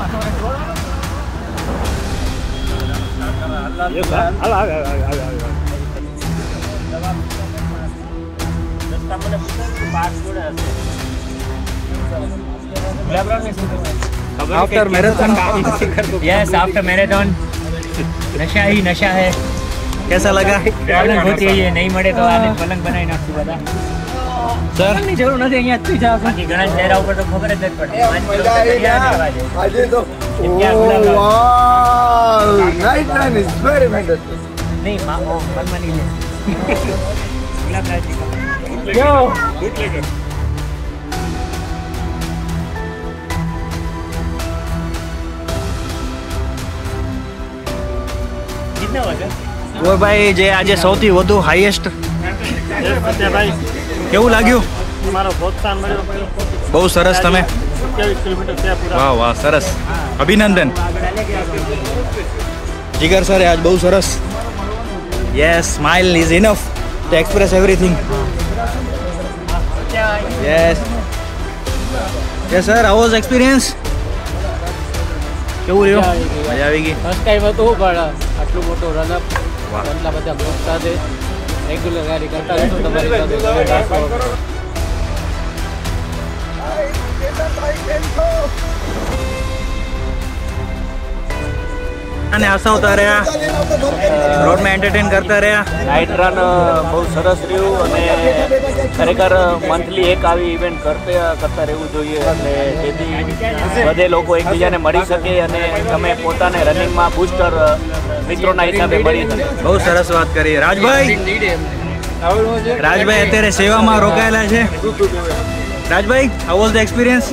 After marathon yes after marathon नशा ही नशा है। कैसा लगा? पलंग होती है ये नहीं મળે તો આને પલંગ બનાવી નાખશું બધા સર ની જરૂર નથી અહીંયા જ જાવ બાકી ઘણા ચહેરા ઉપર તો ખબર જ નથી પડતી આજે તો wow night run is very fantastic નહીં મનમાં નહીં ગુલાબ રાજી यो कितना वागा वो भाई जे आज સૌથી વધુ હાઈએસ્ટ ભાઈ કેવું લાગ્યું? મારો પ્રોત્સાહન મળ્યો બહુ સરસ તમે 27 કિલોમીટર થયા પૂરા વાહ વાહ સરસ અભિનંદન જીગર સર આજ બહુ સરસ yes smile is enough to express everything yes yes sir how was experience કેવું રહ્યું? મજા આવી ગઈ ફર્સ્ટ ટાઈમ હતું પણ આટલું મોટું રનઅપ આટલા બધા ગ્રુપ સાથે રેગ્યુલર ગાડી કરતા રહેશું તમારી સાથે અને હસાવતા રહ્યા રોડમાં એન્ટરટેન કરતા રહ્યા નાઇટ રન બહુ સરસ રહ્યું અને ખરેખર મંથલી એક આવી ઇવેન્ટ કરતા રહેવું જોઈએ એટલે જેથી બધે લોકો એકબીજાને મળી શકે અને તમે પોતાને રનિંગમાં બૂસ્ટર મિત્રોના હિસાબે મળી શકે. બહુ સરસ વાત કરી રાજભાઈ અત્યારે સેવામાં રોકાયેલા છે. રાજભાઈ how was the experience?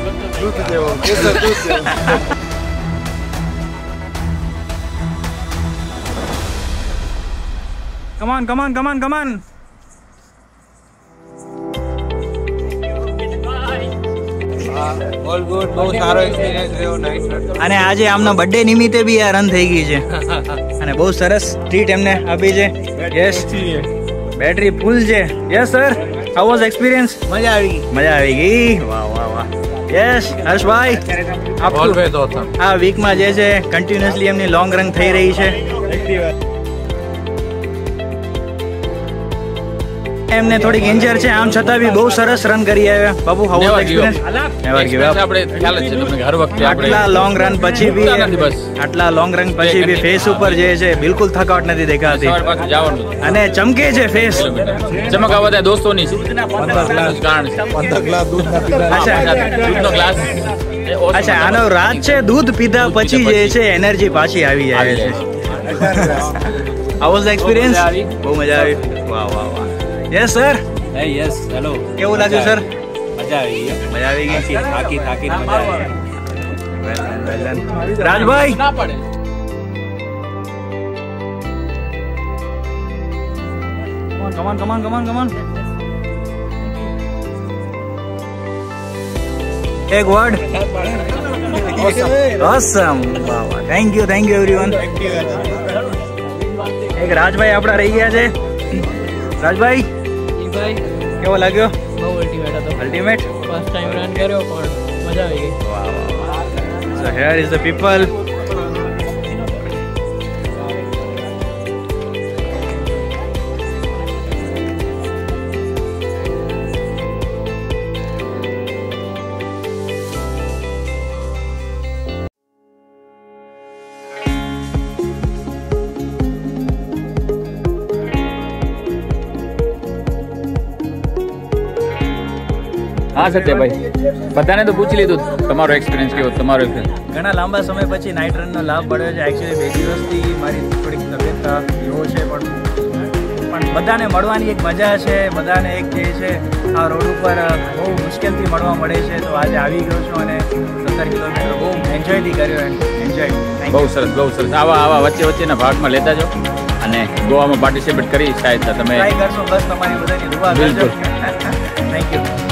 Come on. All good બહુ સારો એક્સપિરિયન્સ રહ્યો નાઇટ રન અને આજે આમના બર્થડે નિમિત્તે બી આ રન થઈ ગઈ છે અને બહુ સરસ ટ્રીટ એમને આપી છે. યસ બેટરી ફૂલ છે. Yes sir how was experience? મજા આવી ગઈ વાહ યસ હર્ષભાઈ ઓલવેઝ ઓસમ આ વીકમાં જે છે કન્ટિન્યુઅસલી એમની લોંગ રન થઈ રહી છે. એમને થોડીક ઇન્જર છે આમ છતાં બી બહુ સરસ રન કરી આવ્યા. બાબુ હાઉ વોઝ એક્સપિરિયન્સ? આપણે ખ્યાલ જ છે તમને હર વખતે આટલા લોંગ રન પછી બી ફેસ ઉપર જે છે બિલકુલ થકાવટ નથી દેખાતી જવાનું અને ચમકે છે ફેસ. ચમકા બધા દોસ્તોની કારણ દૂધનો ગ્લાસ અચ્છા આનો રાજ છે દૂધ પીધા પછી જે છે એનર્જી પાછી આવી જાય છે. How was the experience? બહુ મજા આવી. વાહ યસ સર યસ હેલો કેવું લાગ્યું સર? મજા આવી ગઈ થાકી મજા આવી. રાજભાઈ ના પડે કમ ઓન એક વર્ડ ઓસમ વાહ થેન્ક યુ એવરીવન. એક રાજભાઈ આપણા રહી ગયા છે. રાજભાઈ કેવો લાગ્યો? બહુ અલ્ટિમેટ ફર્સ્ટ ટાઈમ રન કર્યો પણ મજા આવી ગઈ. So here is the people. હા સત્યભાઈ બધાને તો પૂછી લીધું તમારો એક્સપિરિયન્સ કેવો? તમારો ઘણા લાંબા સમય પછી નાઇટ રનનો લાભ મળ્યો છે. એકચ્યુઅલી 2 દિવસથી મારી થોડીક તબિયત એવો છે પણ બધાને મળવાની એક મજા છે. બધાને એક જે છે આ રોડ ઉપર બહુ મુશ્કેલથી મળવા મળે છે. તો આજે આવી ગયો છું અને 17 કિલોમીટર બહુ એન્જોયથી કર્યો. બહુ સરસ આવા વચ્ચેના ભાગમાં લેતા જાઓ અને ગોવામાં પાર્ટિસિપેટ કરી શાયદ તમે ટ્રાય કરશો. બસ તમારી બધાની દુઆ કરજો. Thank you.